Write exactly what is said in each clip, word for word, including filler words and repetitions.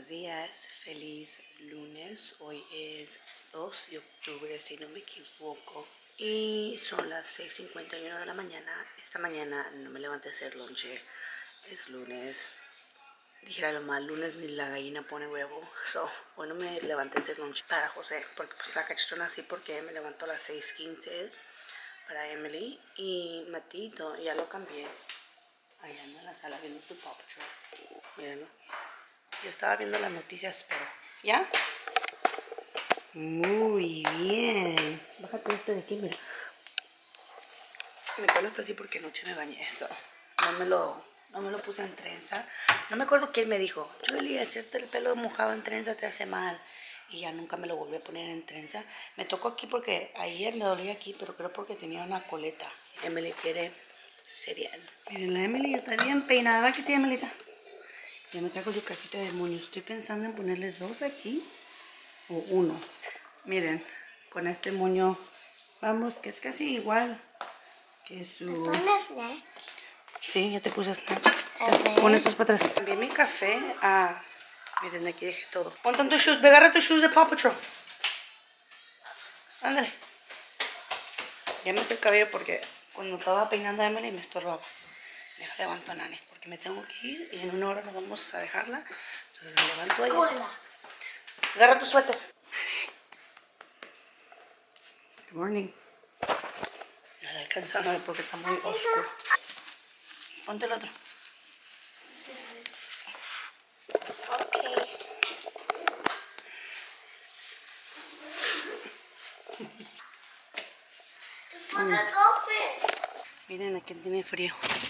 Buenos días, feliz lunes. Hoy es dos de octubre, si no me equivoco. Y son las seis cincuenta y uno de la mañana. Esta mañana no me levanté a hacer lonche. Es lunes. Dijera lo mal, lunes ni la gallina pone huevo. So, hoy no me levanté a hacer lonche para José. Porque pues la cachona así porque me levanto a las seis quince para Emily. Y Matito, ya lo cambié. Allá anda en la sala viendo su Paw Patrol. Mírenlo. Yo estaba viendo las noticias, pero... ¿Ya? Muy bien. Bájate este de aquí, mira. Mi pelo está así porque anoche me bañé esto. No me lo, no me lo puse en trenza. No me acuerdo quién me dijo, Julie, hacerte el pelo mojado en trenza te hace mal. Y ya nunca me lo volví a poner en trenza. Me tocó aquí porque ayer me dolía aquí, pero creo porque tenía una coleta. Emily quiere cereal. Miren, la Emily ya está bien peinada. ¿Va que sí, Emelita? Ya me trajo su cajita de moño. Estoy pensando en ponerle dos aquí o uno. Miren, con este moño, vamos, que es casi igual que su... ¿Me pones snack? Sí, ya te puse snack. Te pones tus para atrás. Cambié mi café a... Miren, aquí dejé todo. Ponte tus shoes, ve, agarra tus shoes de Paw Patrol. Ándale. Ya me hice el cabello porque cuando estaba peinando a Emily me estorbaba. Deja levanto a Nanis porque me tengo que ir y en una hora nos vamos a dejarla. Entonces la levanto ahí. Hola. Agarra tu suéter. Good morning. No la alcanzaron a ver porque está muy oscuro. Ponte el otro. Ok. Miren a quién tiene frío.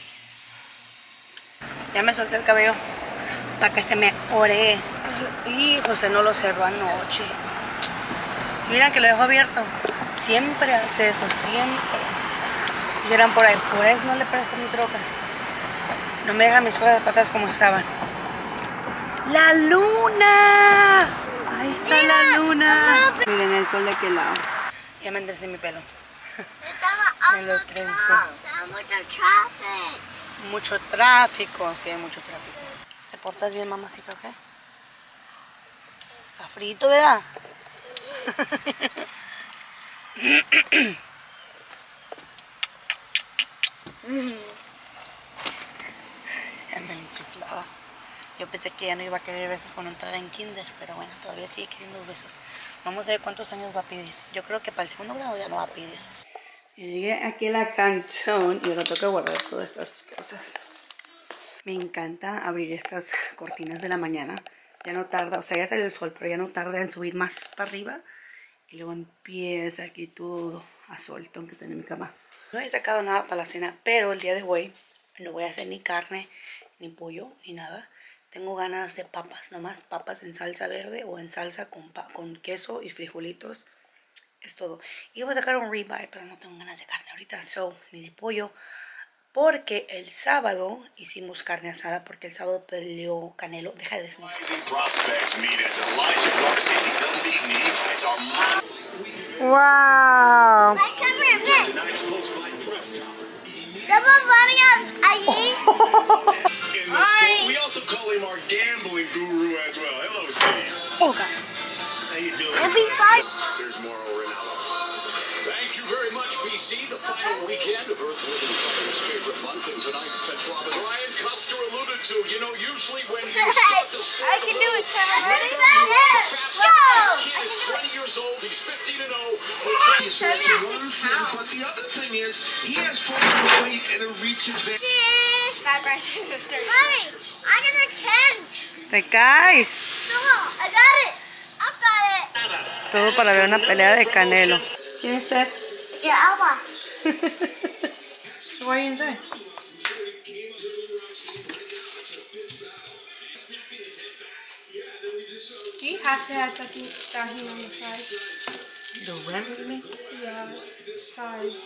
Ya me solté el cabello para que se me ore. Y José no lo cerró anoche. Si miran que lo dejo abierto, siempre hace eso, siempre. Dijeran por ahí, por eso no le presto mi troca. No me deja mis cosas de patas como estaban. ¡La luna! Ahí está Mira, la luna. Mamá. Miren el sol de aquel lado. Ya me enderecé mi pelo. Me lo trencé. Mucho tráfico. Mucho tráfico, sí, hay mucho tráfico. ¿Te portas bien, mamacita, o qué? Está frito, ¿verdad? Ya me enchuflaba. Yo pensé que ya no iba a querer besos cuando entrara en kinder, pero bueno, todavía sigue queriendo besos. Vamos a ver cuántos años va a pedir. Yo creo que para el segundo grado ya no va a pedir. Llegué aquí a la cantón y ahora toca guardar todas estas cosas. Me encanta abrir estas cortinas de la mañana. Ya no tarda, o sea, ya salió el sol, pero ya no tarda en subir más para arriba. Y luego empieza aquí todo a sol. Tengo que tener mi cama. No he sacado nada para la cena, pero el día de hoy no voy a hacer ni carne, ni pollo, ni nada. Tengo ganas de papas, nomás papas en salsa verde o en salsa con, con queso y frijolitos. Es todo. Y voy a sacar un ribeye, pero no tengo ganas de carne ahorita, so, ni de pollo. Porque el sábado hicimos carne asada, porque el sábado peleó Canelo. Deja de desmontar. ¡Wow! Tenemos varias allí. We also call him our gambling guru as well. Hello, Steve. Okay. How you doing? It'll be fun. There's more over in Alabama. Thank you very much, B C. The final weekend of Earth, Wind and Fire's favorite month, and tonight's Petrova. Brian Custer alluded to, you know, usually when you start the story, I can do it, Trevor. Ready? Yes. Go! This kid is twenty years old. He's fifteen and oh. He's one thing, but the other thing is he has both a weight and a reach advantage. Mommy, I got a ten. Te caes. I got it. I got it. Todo para ver una pelea de Canelo. ¿Quién es Seth? Yeah, Alma. What are you enjoying? Do you have to have that down here on the side? The rim, you mean? Yeah, sides.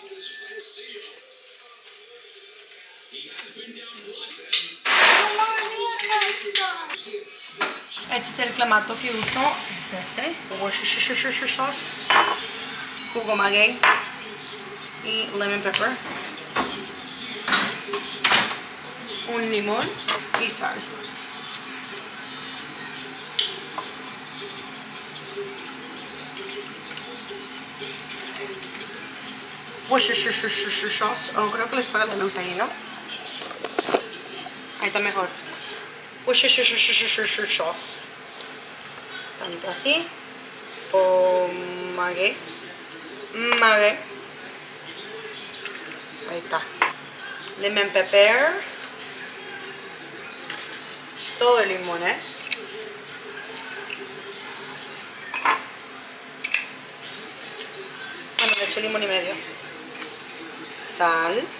Este es el clamato que uso, es este. Worcestershire sauce, jugo maguey y lemon pepper. Un limón y sal. Worcestershire sauce. Oh, creo que les paga la luz ahí, ¿no? Ahí está mejor. Worcestershire sauce. Tanto así. O maguey. Maguey. Ahí está. Lemon pepper. Todo el limón, ¿eh? Bueno, le eché limón y medio. Sal.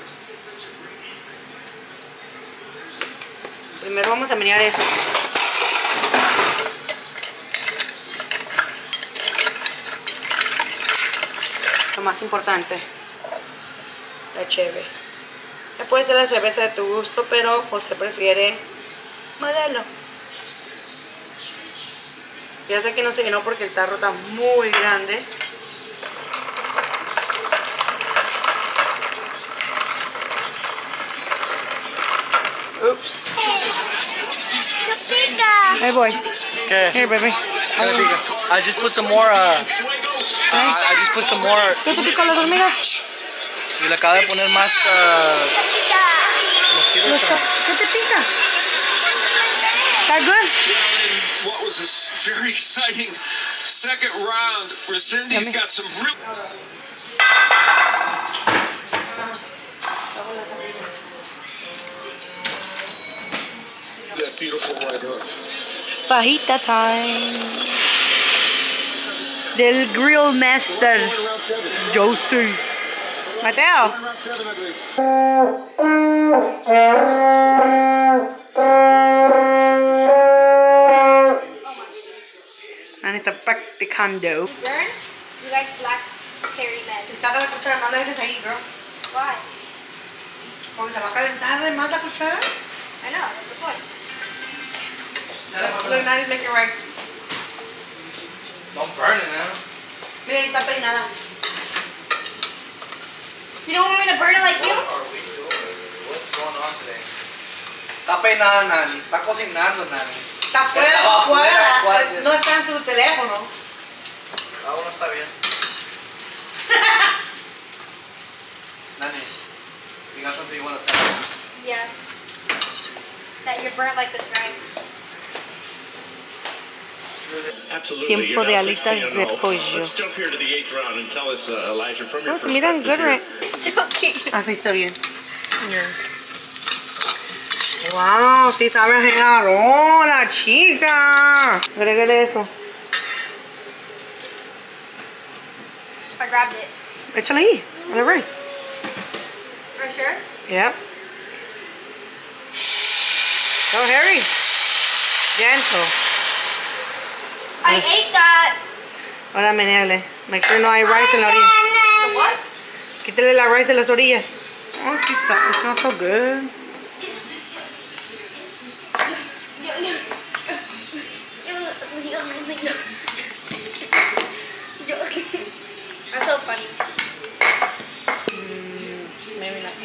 Primero vamos a menear eso. Lo más importante, la cheve. Ya puede ser la cerveza de tu gusto, pero José prefiere Modelo. Ya sé que no se llenó porque el tarro está muy grande. Oops. Hey boy. Okay. Here, baby. I just put some more. Uh, I, I just put some more. ¿Qué te pican las hormigas? Y le acabo de poner más. Uh, mosquitos. Los cap- ¿Qué te pica? That good? What was a very exciting second round where Cindy's got some real. That beautiful right hook. Fajita time. Del Grill Master. Josie. Mateo. Ana está practicando. You like black hairy men. Saca la cuchara, no la dejes ahí, girl. Why? Porque se va a calentar de más la cuchara. I know, that's the point. Look, now he's making right. Don't burn it, man. Mira, ahí está peinada. You don't want me to burn it like you? What are we doing? What's going on today? Está peinada, Nani. Está cocinando, Nani. Está fuera, Estaba fuera. fuera, No está en tu teléfono. Ah, bueno, está bien. Nani, you got something you want to tell me? Yeah. That you're burnt like this rice. Absolutely. Tiempo You're de now alitas sixteen de and oh. pollo. Let's jump here to the eighth round and tell us, uh, Elijah, from your No, se miran perspective good, right? here. Joking. Así está bien. Wow, sí sabe a hola, chica. Agregale eso. I grabbed it. Échale ahí, on the rice. Are you sure? Yep. Go, Harry. Gentle. I ate that. Ahora meneale. Make sure no hay rice en la orilla. The what? Quítale la rice de las orillas. Oh, sí, it smells so good. That's so funny. Mm, maybe not.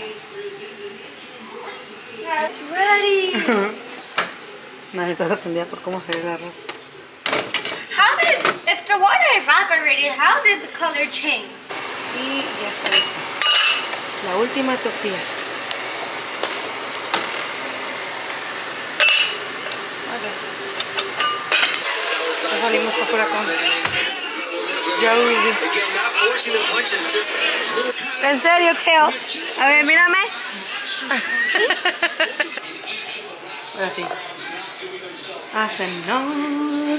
Yeah, it's ready. No, estás sorprendida por cómo se ve el arroz. How did, if the water evaporated, how did the color change? Y ya está lista. La última tortilla. Okay. Ya salimos para afuera con Josie. ¿En serio, Kale? A ver, mírame. Ahora sí. A cenar.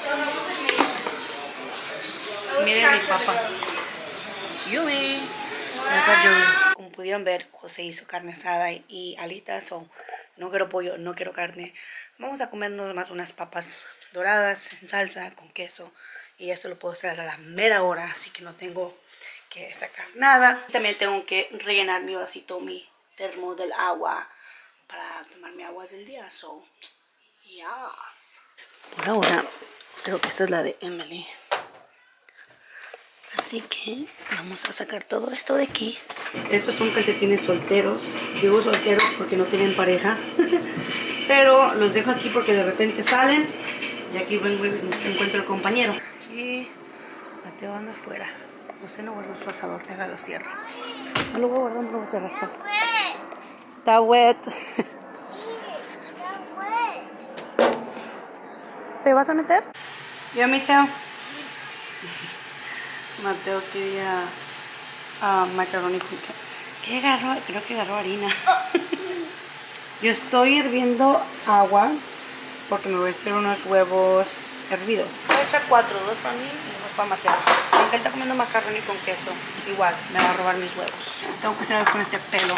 Miren mi papá. Yumi. Acá Josie. Como pudieron ver, José hizo carne asada y alitas. O no quiero pollo, no quiero carne. Vamos a comernos más unas papas doradas en salsa con queso. Y eso lo puedo hacer a la mera hora, así que no tengo que sacar nada. También tengo que rellenar mi vasito, mi termo del agua para tomar mi agua del día. So, yes. Por ahora, creo que esta es la de Emily. Así que vamos a sacar todo esto de aquí. Estos son calcetines solteros. Digo solteros porque no tienen pareja. Pero los dejo aquí porque de repente salen. Y aquí vengo y encuentro al compañero. Y Mateo anda afuera. No sé, no guardo el asador, déjalo cierro. No lo voy a guardar, no lo voy a cerrar. Está wet. ¿Te vas a meter? Yo, Mateo. Mateo quería uh, macaroni con queso. ¿Qué agarró? Creo que agarró harina. Yo estoy hirviendo agua porque me voy a hacer unos huevos hervidos. Voy a echar cuatro, dos para mí y dos para Mateo. Aunque él está comiendo macaroni con queso, igual me va a robar mis huevos. Tengo que hacer algo con este pelo.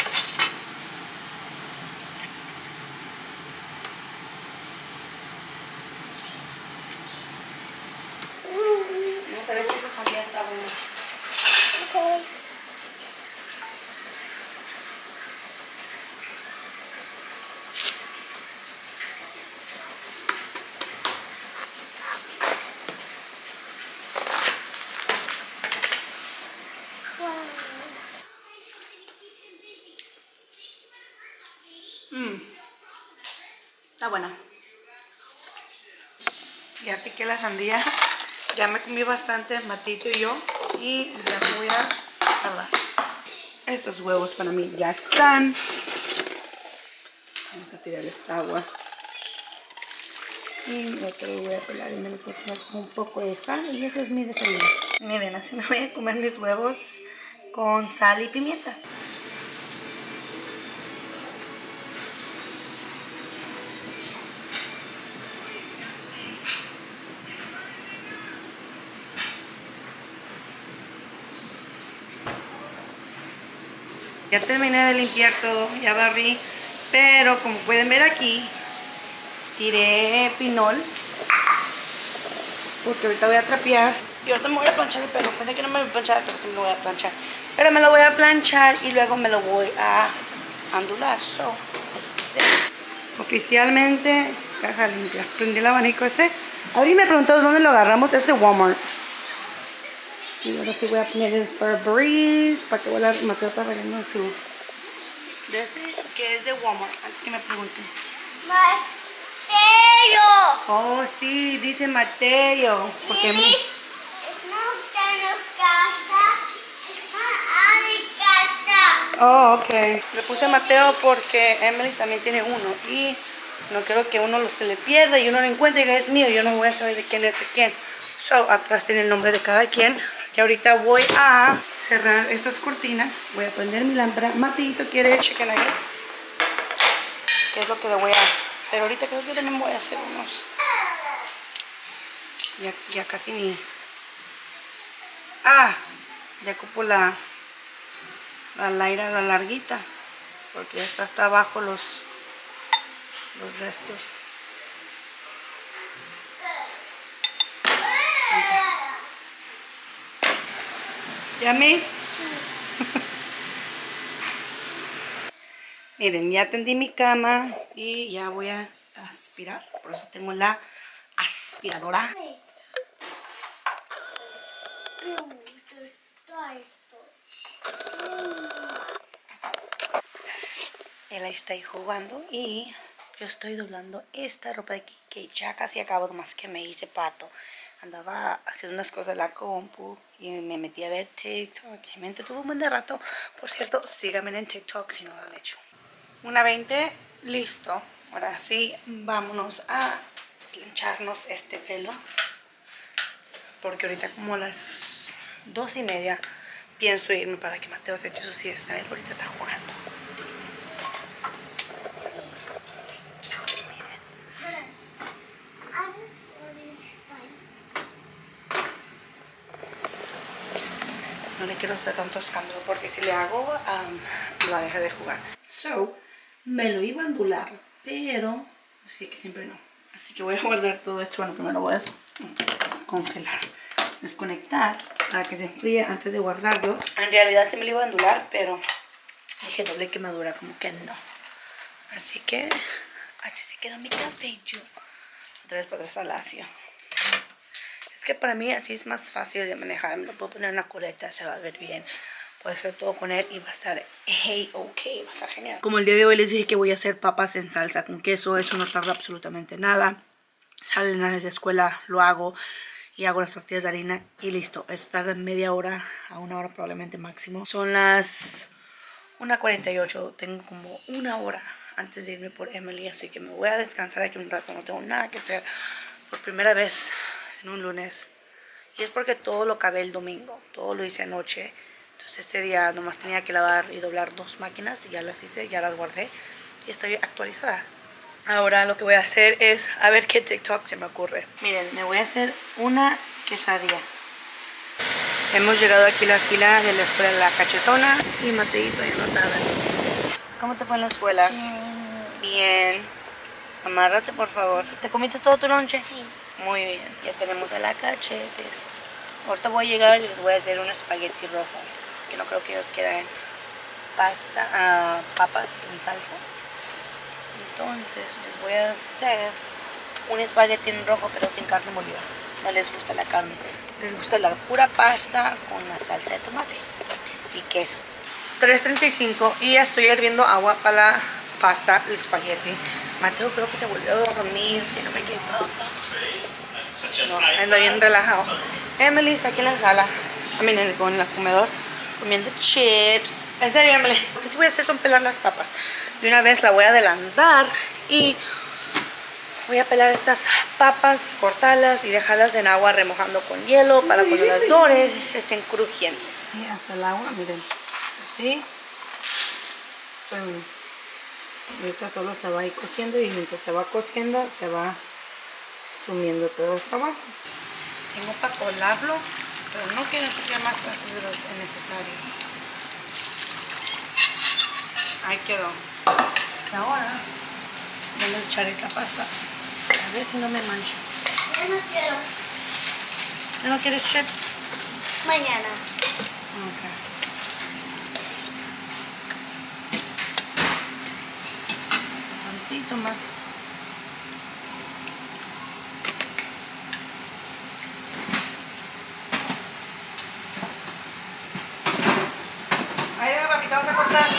No, pero esta sandía está buena. Okay. Mm. Está buena. Ya piqué la sandía. Ya me comí bastante, Matito y yo. Y ya me voy a hablar. Estos huevos para mí ya están. Vamos a tirar esta agua. Y lo que voy a pelar y me los voy a comer con un poco de sal. Y eso es mi desayuno. Miren, así me voy a comer mis huevos con sal y pimienta. Ya terminé de limpiar todo, ya barrí, pero como pueden ver aquí, tiré pinol, porque ahorita voy a trapear. Y ahorita me voy a planchar el pelo, pensé que no me voy a planchar, pero sí me lo voy a planchar. Pero me lo voy a planchar y luego me lo voy a ondular. So, oficialmente, caja limpia. Prendí el abanico ese. Alguien me preguntó dónde lo agarramos, es de Walmart. Y ahora sí voy a poner el Febreze para que vuelva a Mateo está variando su... De ese que es de Walmart, antes que me pregunten. Mateo. Oh, sí, dice Mateo. Porque Sí. No está en casa. Está en casa. Oh, ok. Le puse Mateo porque Emily también tiene uno. Y no quiero que uno se le pierda y uno lo encuentre y diga es mío. Yo no voy a saber de quién es de quién. So, atrás tiene el nombre de cada quien. Y ahorita voy a cerrar esas cortinas. Voy a prender mi lámpara. Matito quiere chicken nuggets. ¿Qué es lo que le voy a hacer ahorita? Creo que también voy a hacer unos. Ya, ya casi ni... Ah, ya ocupo la... La laira, la larguita. Porque esta está abajo los... Los de estos. ¿Llamé? Miren, ya tendí mi cama y ya voy a aspirar. Por eso tengo la aspiradora. Él ahí está ahí jugando y yo estoy doblando esta ropa de aquí que ya casi acabo, más que me hice pato. Andaba haciendo unas cosas en la compu y me metí a ver TikTok y me entretuvo un buen de rato. Por cierto, síganme en TikTok si no lo han hecho. Una veinte, listo. Ahora sí, vámonos a plancharnos este pelo. Porque ahorita como a las dos y media pienso irme para que Mateo se eche su siesta. Él ahorita está jugando. No le quiero hacer tanto escándalo porque si le hago, um, la deja de jugar. So, me lo iba a ondular, pero así que siempre no. Así que voy a guardar todo esto. Bueno, primero voy a descongelar, desconectar para que se enfríe antes de guardarlo. En realidad sí me lo iba a ondular, pero dije doble quemadura, como que no. Así que así se quedó mi cabello. Otra vez para atrás al lacio. Es que para mí así es más fácil de manejar. Me lo puedo poner en una coleta, se va a ver bien. Puedo hacer todo con él y va a estar hey, ok, va a estar genial. Como el día de hoy les dije que voy a hacer papas en salsa con queso, eso no tarda absolutamente nada. Salen a la escuela, lo hago y hago las tortillas de harina y listo. Esto tarda media hora a una hora probablemente máximo. Son las una cuarenta y ocho, tengo como una hora antes de irme por Emily, así que me voy a descansar aquí un rato. No tengo nada que hacer por primera vez en un lunes. Y es porque todo lo acabé el domingo, todo lo hice anoche. Entonces este día nomás tenía que lavar y doblar dos máquinas y ya las hice, ya las guardé y estoy actualizada. Ahora lo que voy a hacer es a ver qué TikTok se me ocurre. Miren, me voy a hacer una quesadilla. Hemos llegado aquí a la fila de la escuela de La Cachetona y Mateito ya no tarda. ¿Cómo te fue en la escuela? Bien. Bien. Amárrate, por favor. ¿Te comiste todo tu lonche? Sí. Muy bien. Ya tenemos a la cachetes. Ahorita voy a llegar y les voy a hacer un espagueti rojo. Que no creo que ellos quieran pasta, uh, papas en salsa. Entonces les voy a hacer un espagueti en rojo, pero sin carne molida. No les gusta la carne. Les gusta la pura pasta con la salsa de tomate y queso. tres treinta y cinco y ya estoy hirviendo agua para la pasta, el espagueti. Mateo creo que se volvió a dormir, si no me equivoco. No, anda bien relajado. Emily está aquí en la sala, I mean, en el, en el comedor, comiendo chips. En serio, Emily, lo que sí voy a hacer son pelar las papas. De una vez la voy a adelantar y voy a pelar estas papas, cortarlas y dejarlas en agua remojando con hielo para cuando las dores estén crujientes. Sí, hasta el agua, miren, así. Ahorita solo se va a ir cociendo y mientras se va cociendo se va sumiendo todo esto abajo. Tengo para colarlo, pero no quiero que más trastes de lo necesario. Ahí quedó. Y ahora voy a echar esta pasta. A ver si no me mancho. Yo no quiero. ¿No quieres chips? Mañana. Ok. Tantito más. Ahí va, papita, vamos a cortar.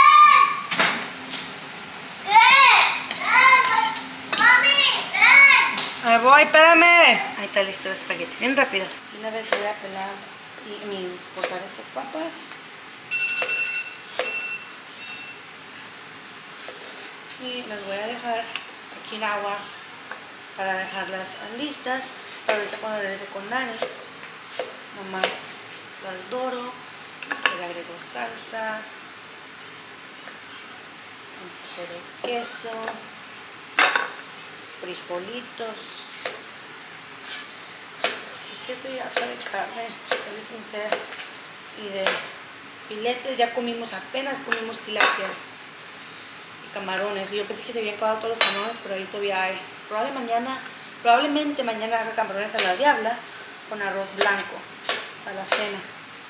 Ahí voy, espérame. Ahí está listo el espagueti, bien rápido. Una vez voy a pelar y mi, cortar estas papas. Y las voy a dejar aquí en agua para dejarlas listas. Para ahorita cuando regrese con Nani, nomás las doro, le agrego salsa, un poco de queso, frijolitos. Es que estoy harta de carne, soy sincera, y de filetes. Ya comimos, apenas comimos tilapias y camarones. Y yo pensé que se habían acabado todos los camarones, pero ahí todavía hay. Probablemente mañana, probablemente mañana haga camarones a la diabla con arroz blanco para la cena.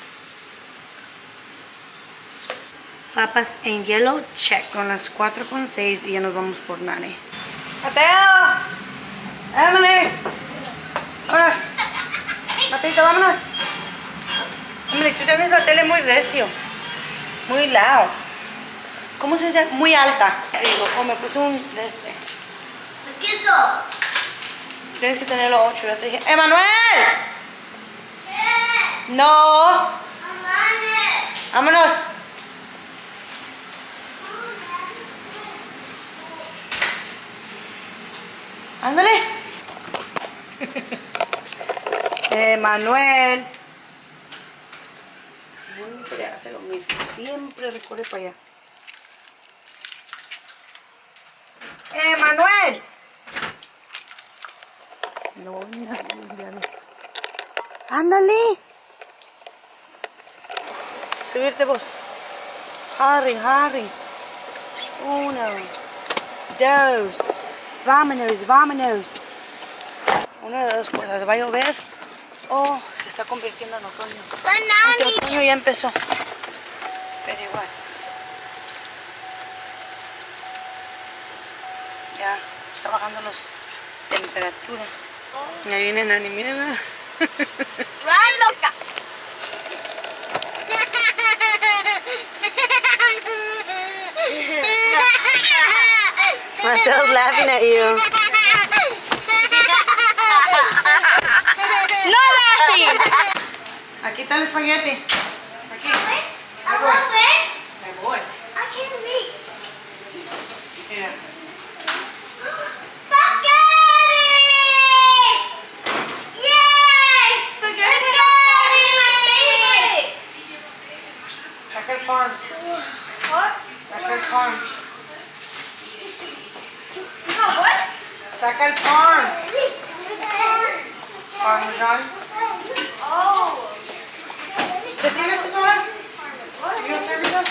Papas en hielo, check, con las cuatro con seis y ya nos vamos por Nani. ¡Mateo! ¡Emily! ¡Vámonos! Matito, vámonos. Emily, tú tienes la tele muy recio, muy loud. ¿Cómo se dice? Muy alta. Digo, oh, me puse un de este. Quieto. Tienes que tenerlo ocho, ya te dije. ¡Emanuel! ¿Qué? ¡No! Mamá. ¡Vámonos! ¡Ándale! Emanuel. Siempre hace lo mismo. Siempre recorre para allá. ¡Emanuel! Me lo voy a mirar un día de estos. ¡Ándale! Subirte vos. Harry, Harry. Uno. Dos. Vámonos, vámonos. Una de dos cosas. ¿Va a llover o se está convirtiendo en otoño? Aunque el otoño ya empezó. Pero igual. Ya está bajando la temperatura. Oh. Ya viene Nani, miren. ¡Run, loca! Mateo's laughing at you. quita el espagueti. Aquí. I love it. Me voy. I can't reach. Mira. Spaghetti! Yay! Spaghetti! Saca el corn. What? Saca el corn. No, what? Saca el corn. Parmesan. Oh. ¿Te tienes tu corn? ¿You serve it?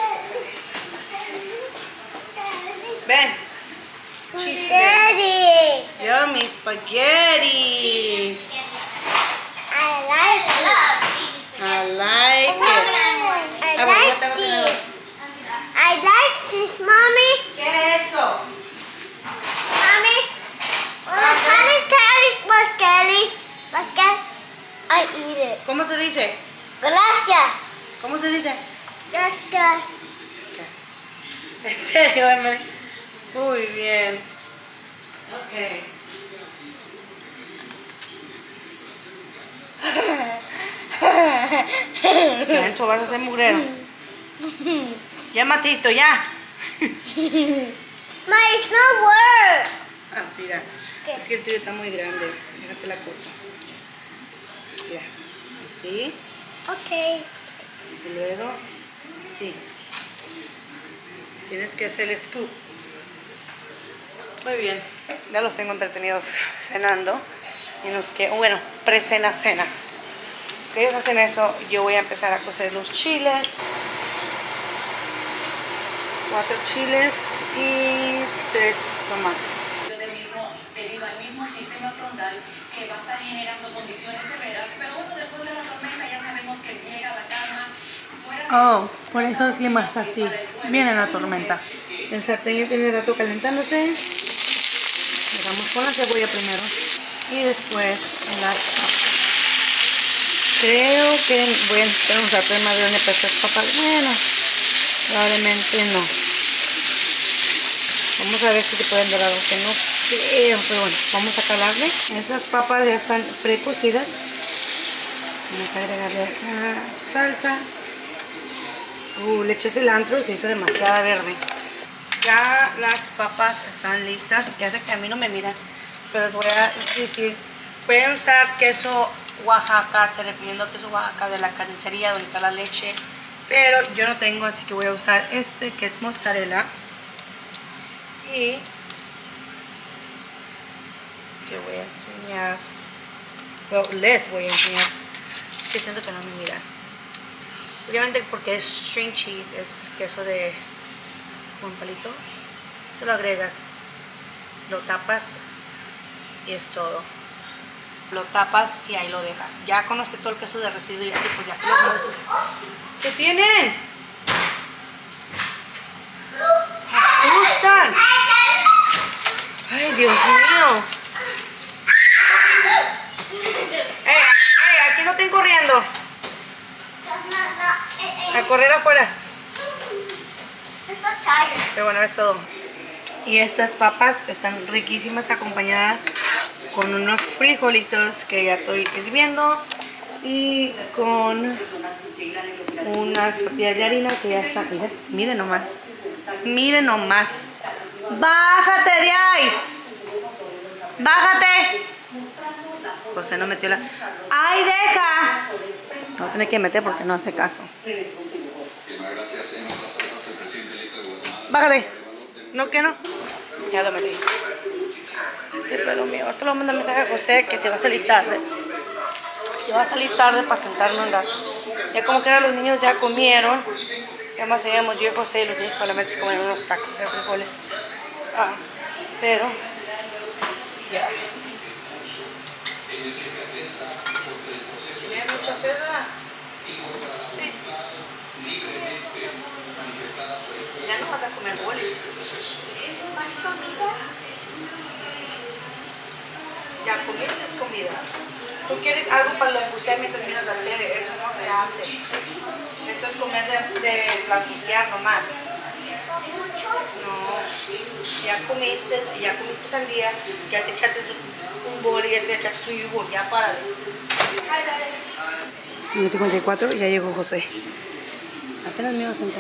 Ven. Spaghetti. Yummy spaghetti. I like it. I like it. I Ah, bueno, ya like tengo cheese. I like cheese, mommy. ¿Qué es eso? Mommy. When my mommy tells spaghetti, spaghetti, I eat it. ¿Cómo se dice? Gracias. ¿Cómo se dice? Gracias. ¿En serio, Emily? Muy bien. Ok. Chancho, vas a hacer mugrero. Ya, Matito, ya. My, it's not work. Así, mira. Es que el tuyo está muy grande. Déjate la corta. Mira. Así. Okay. Y luego, así. Tienes que hacer el scoop. Muy bien. Ya los tengo entretenidos cenando. Y nos que, bueno, pre-cena, cena. Que ellos hacen eso, yo voy a empezar a cocer los chiles. Cuatro chiles y tres tomates. Del mismo, debido al mismo sistema frontal que va a estar generando condiciones severas, pero bueno, después de la tormenta ya sabemos que llega la calma. Oh, por eso el clima está así. Viene la tormenta. El sartén ya tiene rato calentándose. Empezamos con la cebolla primero y después las papas. Creo que voy a necesitar un sartén más grande para estas papas. Bueno, probablemente no. Vamos a ver si se pueden dorar, aunque no creo, pero bueno, vamos a calarle. Esas papas ya están precocidas. Vamos a agregarle la salsa. Uh, le eché cilantro, se hizo demasiada verde. Ya las papas están listas. Ya sé que a mí no me miran, pero les voy a decir, pueden usar queso Oaxaca, te recomiendo queso Oaxaca de la carnicería donde está la leche, pero yo no tengo, así que voy a usar este que es mozzarella. Y que voy a enseñar, bueno, les voy a enseñar, es que siento que no me miran. Obviamente porque es string cheese, es queso de así como un palito. Se lo agregas, lo tapas y es todo. Lo tapas y ahí lo dejas. Ya con este todo el queso derretido y así, pues ya se lo muestro. ¿Qué tienen? ¡Asustan! ¡Ay, Dios mío! ¡Ey, ey! Aquí no estén corriendo. A correr afuera. Pero bueno, es todo. Y estas papas están riquísimas, acompañadas con unos frijolitos que ya estoy hirviendo y con unas tortillas de harina que ya están. Miren, miren nomás. Miren nomás. ¡Bájate de ahí! ¡Bájate! José no metió la... ¡Ay, deja! No tiene que meter porque no hace caso. Bájate. No, que no. Ya lo metí. Este pelo mío. Ahorita lo manda a mensaje a José que se va a salir tarde. Si va a salir tarde para sentarnos un rato. Ya como que los niños ya comieron. Ya más seríamos yo y José y los niños solamente se comieron unos tacos de frijoles. Ah, pero... Ya. ¿Tiene mucha sed? Sí. Ya no vas a comer bolis. Ya, comida es comida. ¿Tú quieres algo para lo embucear mientras miras la tele? Eso no se hace. Eso es comer de, de plantuciar nomás. No. ya comiste, ya comiste sandía, ya te echaste un bol y ya te echaste su yogur, ya para. cinco cincuenta y cuatro y ya llegó José. Apenas me iba a sentar.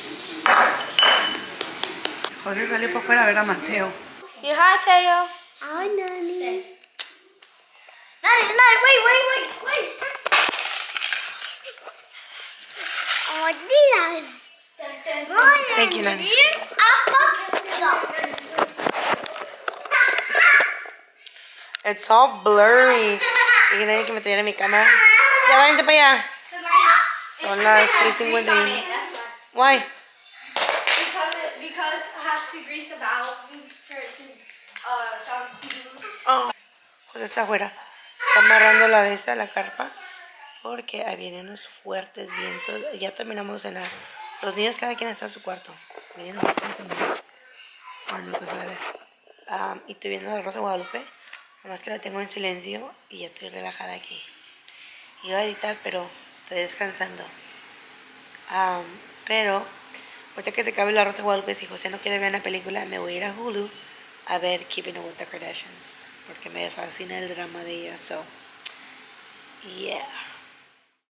José salió para afuera a ver a Mateo. You hi, Teo. Hi, Nanny. Nani, Nani, wait, wait, wait, wait. Oh, Dylan. Thank you, Nanny. It's all blurry. Y Nanny que me traía mi cámara. Ya váyanse para allá. Son las seis cincuenta y uno. Why? Because, because I have to grease the valves for it to uh, sound smooth. Oh. José está afuera. Está amarrando la de esa, la carpa. Porque ahí vienen unos fuertes vientos. Ya terminamos de cenar. Los niños cada quien está en su cuarto. Miren, no, no, um, y estoy viendo la Rosa de Guadalupe. Nomás que la tengo en silencio y ya estoy relajada aquí. Iba a editar, pero estoy descansando. Um, pero ahorita que se acabe la Rosa de Guadalupe, si José no quiere ver una película, me voy a ir a Hulu a ver Keeping Up with the Kardashians. Porque me fascina el drama de ella. So, yeah.